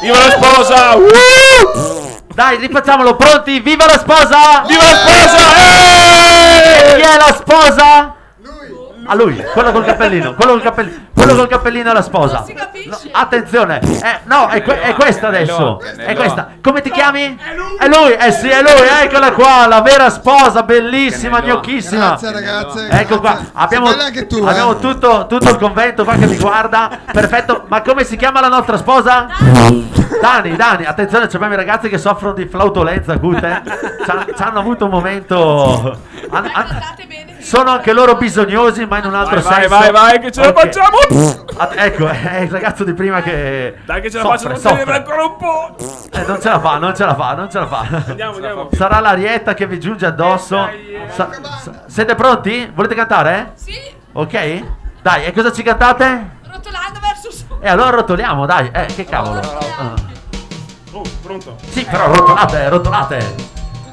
Viva la sposa! Dai, rifacciamolo, pronti? Viva la sposa! Viva la sposa! E chi è la sposa? A lui, quello col cappellino, quello col cappellino è la sposa. Non si capisce. No, attenzione, no, è questa adesso. È questa. Come ti chiami? È lui, sì, è lui, eccola qua, la vera sposa, bellissima, gnocchissima. Grazie ragazze. Ecco qua, grazie. abbiamo Sei bella anche tu, tutto il convento qua che mi guarda. Perfetto, ma come si chiama la nostra sposa? Dani, attenzione, abbiamo i ragazzi che soffrono di flautolenza acute. Ci hanno avuto un momento. Guardate bene. Sono anche loro bisognosi, ma in un altro senso. Vai, che ce la facciamo! Ecco, è il ragazzo di prima che. Dai, che ce la faccio, non tenere ancora un po'! Non ce la fa. Andiamo. Sarà l'arietta che vi giunge addosso. Siete pronti? Volete cantare? Sì, Ok? Dai, e cosa ci cantate? rotolando verso su. E allora rotoliamo, dai. Che cavolo. Oh, pronto? Sì, però rotolate.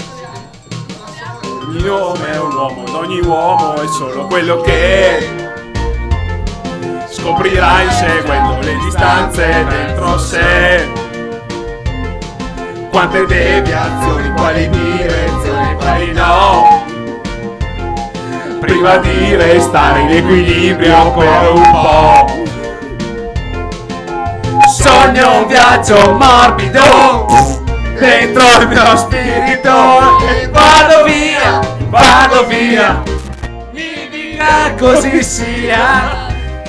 Ogni uomo è un uomo, ogni uomo è solo quello che è. Scoprirà inseguendo le distanze dentro sé. Quante deviazioni, quali direzioni, quali no. Prima di restare in equilibrio per un po'. Sogno un viaggio morbido dentro il mio spirito e vado via, mi dica così sia.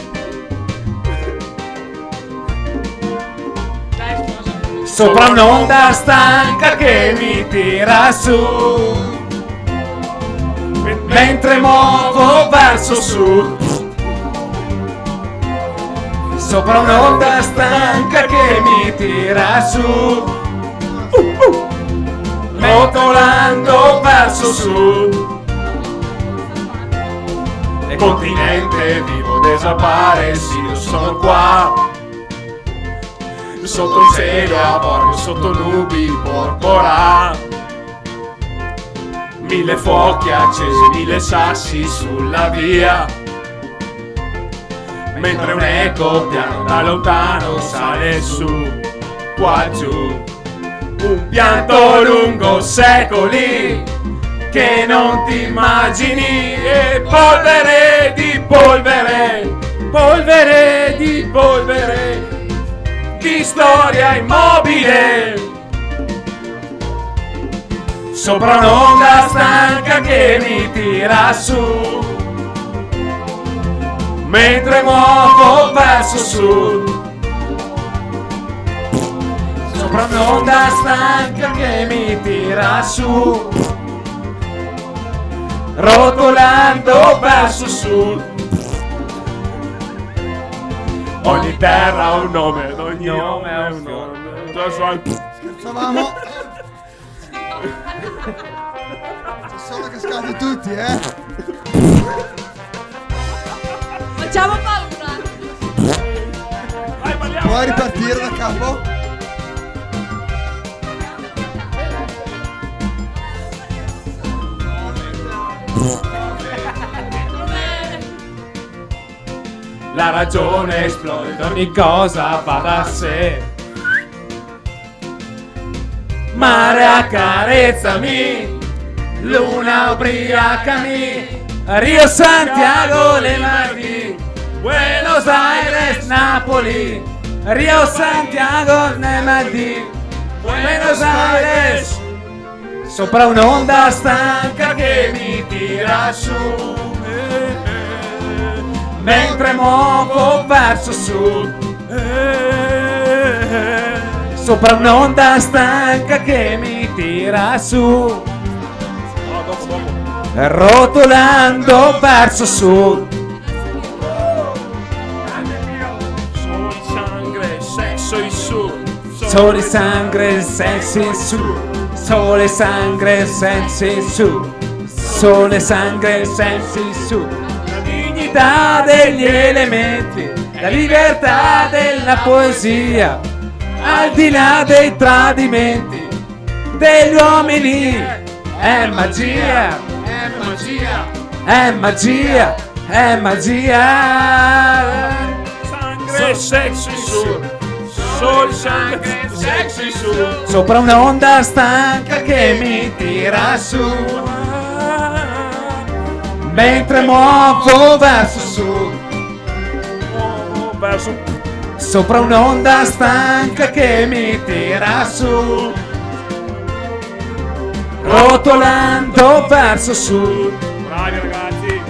Sopra un'onda stanca che mi tira su, mentre muovo verso sud. Sopra un'onda stanca che mi tira su, rotolando verso sud. Nel continente vivo desaparecido, sono qua. Sotto il cielo avorio, sotto nubi porpora. 1000 fuochi accesi, 1000 sassi sulla via. Mentre un eco piano da lontano sale su, qua giù. Un pianto lungo secoli che non ti immagini, e polvere di polvere, polvere di polvere, di storia immobile. Sopra un'onda stanca che mi tira su, mentre muovo verso sud. Sopra un'onda stanca che mi tira su, rotolando verso sud. Ogni terra ha un nome, ogni nome ha un nome. Scherzavamo. Ci sono cascati tutti, Facciamo paura. Vai, balliamo. Puoi ripartire da capo? La ragione esplode, ogni cosa va da sé. Mare accarezzami, luna ubriacami, Rio Santiago le Mardi, Buenos Aires Napoli, Rio Santiago le Mardi, Buenos Aires. Sopra un'onda stanca che mi tira su, mentre muovo verso sud. Sopra un'onda stanca che mi tira su, rotolando verso sud. Sole, sangue, sesso in su. Sole, sangue, sesso in su. Sole, sangue, sesso in su. Sole, sangue, sesso in su. La dignità degli elementi, la libertà della poesia, al di là dei tradimenti degli uomini. È magia, è magia, è magia, è magia. Sangue, sesso in su. Sol Shine sexy su. Sopra una onda stanca che mi tira su, mentre muovo verso su. Verso. Sopra un'onda stanca che mi tira su, rotolando verso su. Bravi ragazzi.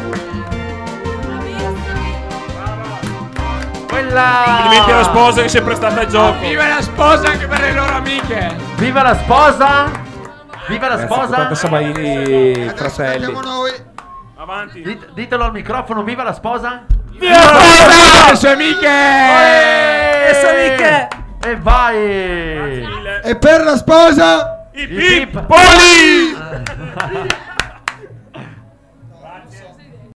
Quella. Complimenti alla sposa che si è prestata al gioco. Viva la sposa anche per le loro amiche. Viva la sposa! Viva la sposa! Tante Sabaini, Adesso fratelli. aspettiamo noi. Avanti. Ditelo al microfono, viva la sposa! Le sue amiche. E vai! E per la sposa I Pip Poli.